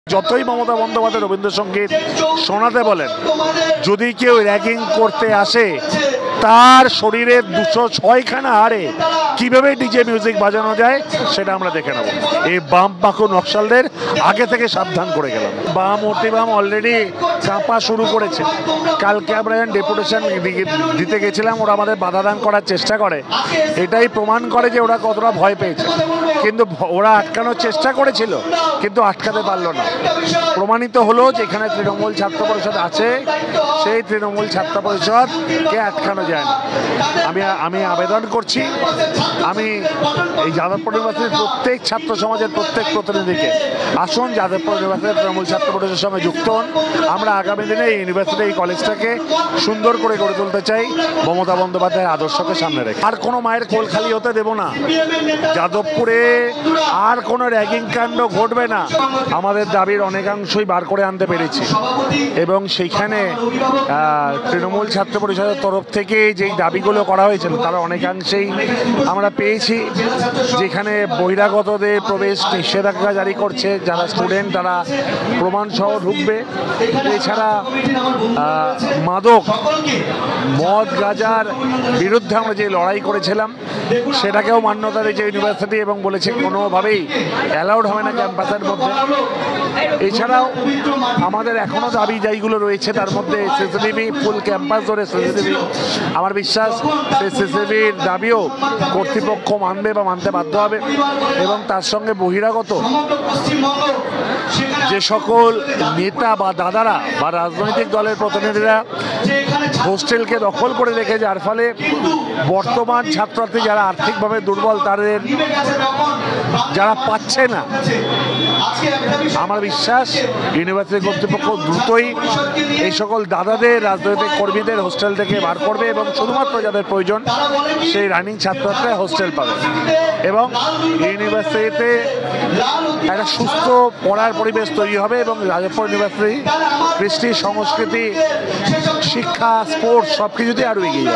যতই মমতা বন্দ্যোপাধ্যায় রবীন্দ্রসঙ্গীত শোনাতে বলেন, যদি কেউ র্যাগিং করতে আসে তার শরীরের 206খানা হাড়ে কিভাবে ডিজে মিউজিক বাজানো যায় সেটা আমরা দেখে নেব। এই বাম পাখু নকশালদের আগে থেকে সাবধান করে গেলাম। বাম অতিবাম অলরেডি কাঁপা শুরু করেছে। কালকে আমরা যখন ডেপুটেশন দিতে গেছিলাম, ওরা আমাদের বাধাদান করার চেষ্টা করে। এটাই প্রমাণ করে যে ওরা কতটা ভয় পেয়েছে। কিন্তু ওরা আটকানোর চেষ্টা করেছিল, কিন্তু আটকাতে পারলো না। প্রমাণিত হলো যে এখানে তৃণমূল ছাত্র পরিষদ আছে, সেই তৃণমূল ছাত্র পরিষদকে আটকানো যায় না। আমি আবেদন করছি, আমি এই যাদবপুর ইউনিভার্সিটির প্রত্যেক ছাত্র সমাজের প্রত্যেক প্রতিনিধিকে আসুন যাদবপুর ইউনিভার্সিটির তৃণমূল ছাত্র পরিষদের সঙ্গে যুক্ত হন। আমরা আগামী দিনে এই ইউনিভার্সিটি, এই কলেজটাকে সুন্দর করে গড়ে তুলতে চাই মমতা বন্দ্যোপাধ্যায়ের আদর্শকে সামনে রেখে। আর কোনো মায়ের কোল খালি হতে দেব না। যাদবপুরে আর কোনো র্যাগিং কাণ্ড ঘটবে না। আমাদের দাবির অনেকাংশই বার করে আনতে পেরেছি এবং সেইখানে তৃণমূল ছাত্র পরিষদের তরফ থেকে যেই দাবিগুলো করা হয়েছিল তারা অনেকাংশেই আমরা পেয়েছি। যেখানে বহিরাগতদের প্রবেশ নিষেধাজ্ঞা জারি করছে, যারা স্টুডেন্ট তারা প্রমাণসহ ঢুকবে। এছাড়া মাদক, মদ গাঁজার বিরুদ্ধে আমরা যে লড়াই করেছিলাম সেটাকেও মান্যতা দিয়েছে ইউনিভার্সিটি এবং বলেছে কোনোভাবেই অ্যালাউড হবে না ক্যাম্পাসের মধ্যে। এছাড়াও আমাদের এখনও দাবি যাইগুলো রয়েছে, তার মধ্যে সিসিটিভি, ফুল ক্যাম্পাস ধরে সিসিটিভি। আমার বিশ্বাস সেই সিসিটিভির দাবিও কর্তৃপক্ষ মানবে বা মানতে বাধ্য হবে। এবং তার সঙ্গে বহিরাগত যে সকল নেতা বা দাদারা বা রাজনৈতিক দলের প্রতিনিধিরা হোস্টেলকে দখল করে রেখে, যার ফলে বর্তমান ছাত্রছাত্রী যারা আর্থিকভাবে দুর্বল তাদের যারা পাচ্ছে না, আমার বিশ্বাস ইউনিভার্সিটি কর্তৃপক্ষ দ্রুতই এই সকল দাদাদের, রাজনৈতিক কর্মীদের হোস্টেল থেকে বার করবে এবং শুধুমাত্র যাদের প্রয়োজন সেই রানিং ছাত্রছাত্রীরা হোস্টেল পাবে এবং ইউনিভার্সিটিতে একটা সুস্থ পড়ার পরিবেশ তৈরি হবে এবং যাদবপুর ইউনিভার্সিটি কৃষ্টি, সংস্কৃতি, শিক্ষা, স্পোর্টস সব কিছুতেই আরও এগিয়ে যাবে।